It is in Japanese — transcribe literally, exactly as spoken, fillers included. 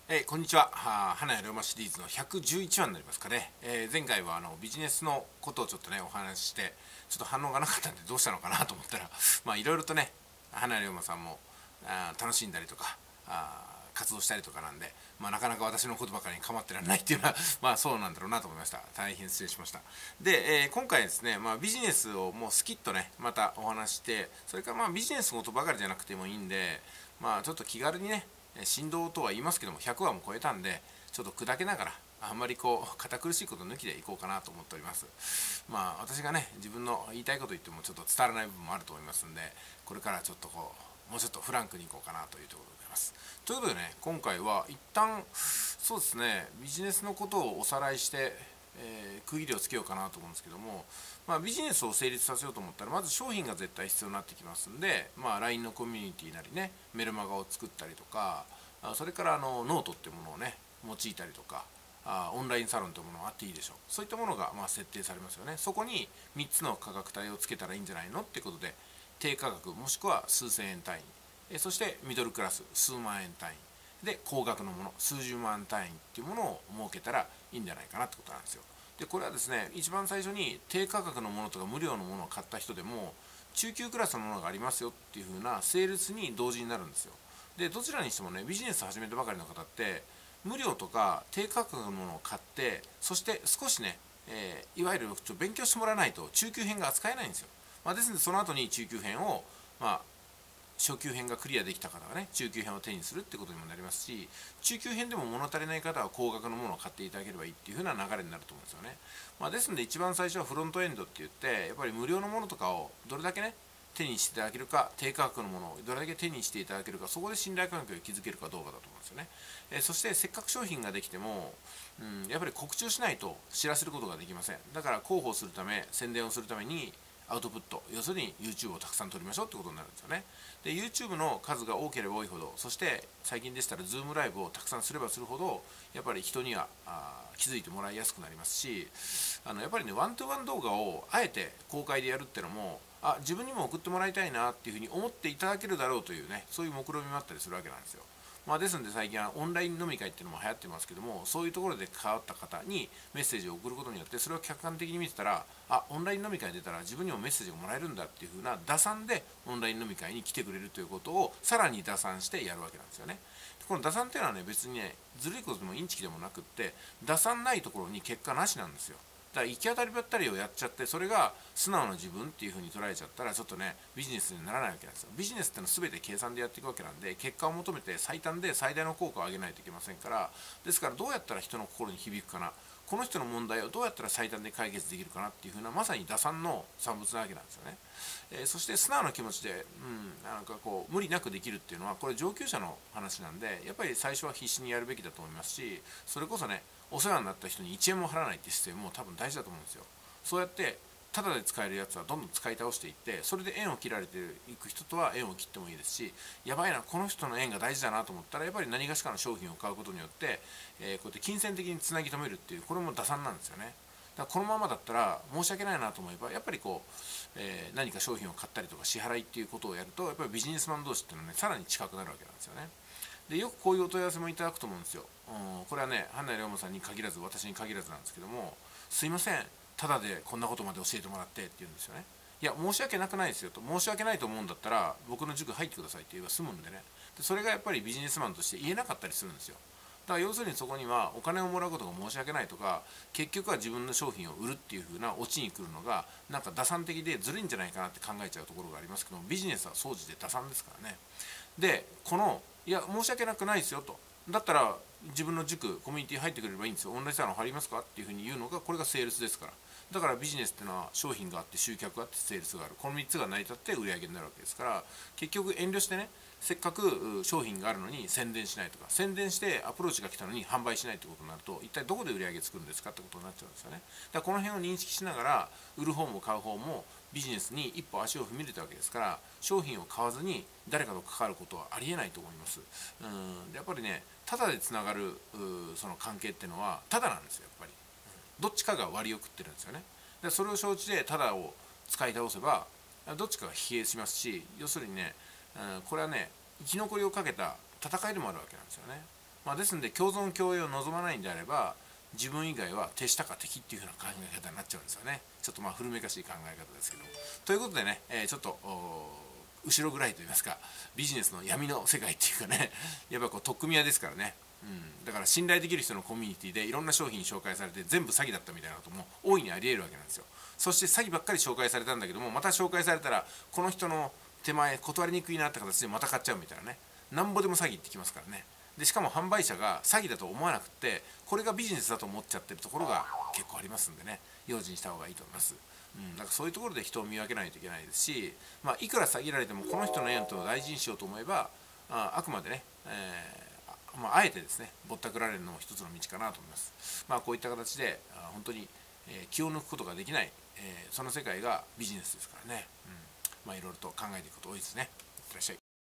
えーこんにちは。は花屋龍馬シリーズのひゃくじゅういちわになりますかね。えー前回はあのビジネスのことをちょっとねお話しして、ちょっと反応がなかったんでどうしたのかなと思ったら、まあいろいろとね、花屋龍馬さんもあー楽しんだりとかあー活動したりとかなんで、まあ、なかなか私のことばかりに構ってられないっていうのはまあそうなんだろうなと思いました。大変失礼しました。で、えー今回ですね、まあ、ビジネスをもうスキッとねまたお話して、それからまあビジネスのことばかりじゃなくてもいいんで、まあちょっと気軽にね、振動とは言いますけどもひゃくわも超えたんで、ちょっと砕けながらあんまりこう堅苦しいこと抜きでいこうかなと思っております。まあ私がね自分の言いたいこと言ってもちょっと伝わらない部分もあると思いますんで、これからちょっとこうもうちょっとフランクにいこうかなというところでございます。ということでね、今回は一旦そうですね、ビジネスのことをおさらいして、えー区切りをつけようかなと思うんですけども、まあ、ビジネスを成立させようと思ったらまず商品が絶対必要になってきますんで、まあ、ライン のコミュニティなりね、メルマガを作ったりとか、あそれからあのノートっていうものをね用いたりとか、あオンラインサロンというものがあっていいでしょう。そういったものがまあ設定されますよね。そこにみっつの価格帯をつけたらいいんじゃないのっていうことで、低価格もしくは数千円単位、えそしてミドルクラス数万円単位で、高額のもの数十万単位っていうものを設けたらいいんじゃないかなってことなんですよ。でこれはですね、一番最初に低価格のものとか無料のものを買った人でも中級クラスのものがありますよっていう風なセールスに同時になるんですよ。でどちらにしてもね、ビジネスを始めたばかりの方って無料とか低価格のものを買って、そして少しね、えーいわゆるちょっと勉強してもらわないと中級編が扱えないんですよ。まあ、ですのでその後に中級編を、まあ、初級編がクリアできた方がね中級編を手にするってことにもなりますし、中級編でも物足りない方は高額のものを買っていただければいいっていう風な流れになると思うんですよね。まあ、ですので一番最初はフロントエンドって言って、やっぱり無料のものとかをどれだけね手にしていただけるか、低価格のものをどれだけ手にしていただけるか、そこで信頼関係を築けるかどうかだと思うんですよね。えーそしてせっかく商品ができても、うん、やっぱり告知をしないと知らせることができません。だから広報するため、宣伝をするためにアウトプット、要するに YouTube をたくさん撮りましょうってことになるんですよね。で YouTube の数が多ければ多いほど、そして最近でしたら Zoom ライブをたくさんすればするほど、やっぱり人にはあ気づいてもらいやすくなりますし、あのやっぱりねワントゥワン動画をあえて公開でやるっていうのも、あ自分にも送ってもらいたいなっていうふうに思っていただけるだろうというね、そういう目論みもあったりするわけなんですよ。まあ、ですので最近はオンライン飲み会っていうのも流行ってますけども、そういうところで関わった方にメッセージを送ることによって、それを客観的に見てたら、あオンライン飲み会に出たら自分にもメッセージがもらえるんだっていう風な打算でオンライン飲み会に来てくれるということをさらに打算してやるわけなんですよね。この打算っていうのはね、別にねずるいことでもインチキでもなくって、打算ないところに結果なしなんですよ。だから行き当たりばったりをやっちゃって、それが素直な自分っていう風に捉えちゃったら、ちょっとねビジネスにならないわけなんですよ。ビジネスってのは全て計算でやっていくわけなんで、結果を求めて最短で最大の効果を上げないといけませんから、ですからどうやったら人の心に響くかな、この人の問題をどうやったら最短で解決できるかなっていう風な、まさに打算の産物なわけなんですよね。えーそして素直な気持ちで、うん、なんかこう無理なくできるっていうのは、これ上級者の話なんで、やっぱり最初は必死にやるべきだと思いますし、それこそねお世話になった人にいちえんも払わないっていう姿勢も多分大事だと思うんですよ。そうやってタダで使えるやつはどんどん使い倒していって、それで縁を切られていく人とは縁を切ってもいいですし、やばいなこの人の縁が大事だなと思ったら、やっぱり何がしかの商品を買うことによって、えーこうやって金銭的につなぎ止めるっていう、これも打算なんですよね。だからこのままだったら申し訳ないなと思えば、やっぱりこう、えー何か商品を買ったりとか支払いっていうことをやると、やっぱりビジネスマン同士っていうのはねさらに近くなるわけなんですよね。でよくこういうお問い合わせもいただくと思うんですよ。うん、これはね花井龍馬さんに限らず私に限らずなんですけども、すいませんただでこんなことまで教えてもらってって言うんですよね。いや申し訳なくないですよと、申し訳ないと思うんだったら僕の塾入ってくださいって言えば済むんでね。でそれがやっぱりビジネスマンとして言えなかったりするんですよ。だから要するにそこにはお金をもらうことが申し訳ないとか、結局は自分の商品を売るっていう風なオチに来るのがなんか打算的でずるいんじゃないかなって考えちゃうところがありますけども、ビジネスは総じて打算ですからね。でこのいや申し訳なくないですよと、だったら自分の塾コミュニティ入ってくれればいいんですよ、オンラインサロン貼りますかっていうふうに言うのが、これがセールスですから。だからビジネスっていうのは商品があって集客があってセールスがある、このみっつが成り立って売り上げになるわけですから、結局遠慮してね、せっかく商品があるのに宣伝しないとか、宣伝してアプローチが来たのに販売しないってことになると、一体どこで売り上げ作るんですかってことになっちゃうんですよね。だからこの辺を認識しながら、売る方も買う方もビジネスに一歩足を踏み入れたわけですから、商品を買わずに誰かと関わることはありえないと思います。うんでやっぱりね、ただでつながるその関係っていうのはただなんですよ。やっぱりどっちかが割を食ってるんですよね。でそれを承知でただを使い倒せば、どっちかが疲弊しますし、要するにね、うん、これはね生き残りをかけた戦いでもあるわけなんですよね。 まあ、ですので共存共栄を望まないんであれば、自分以外は手下か敵っていう風な考え方になっちゃうんですよね。ちょっとまあ古めかしい考え方ですけど。ということでね、えー、ちょっと後ろぐらいといいますか、ビジネスの闇の世界っていうかね、やっぱこう取っ組み屋ですからね、うん、だから信頼できる人のコミュニティでいろんな商品紹介されて全部詐欺だったみたいなことも大いにありえるわけなんですよ。そして詐欺ばっかり紹介されたんだけども、また紹介されたらこの人の手前断りにくいなって形でまた買っちゃうみたいなね、なんぼでも詐欺ってきますからね。でしかも販売者が詐欺だと思わなくて、これがビジネスだと思っちゃってるところが結構ありますんでね、用心した方がいいと思います。うん、だからそういうところで人を見分けないといけないですし、まあ、いくら詐欺られてもこの人の縁と大事にしようと思えば、ああくまでね、えーまあ、あえてですねぼったくられるのも一つの道かなと思います。まあ、こういった形であ本当に、えー、気を抜くことができない、えー、その世界がビジネスですからね、うん、まあいろいろと考えていくこと多いですね。いってらっしゃい。